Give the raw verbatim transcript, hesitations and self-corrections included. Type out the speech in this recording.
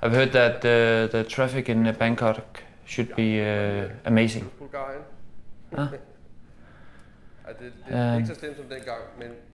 I've heard that uh, the traffic in uh, Bangkok should be uh, amazing. Bulgarien. Ah. Ja, det, det er ikke så slemt som dengang, men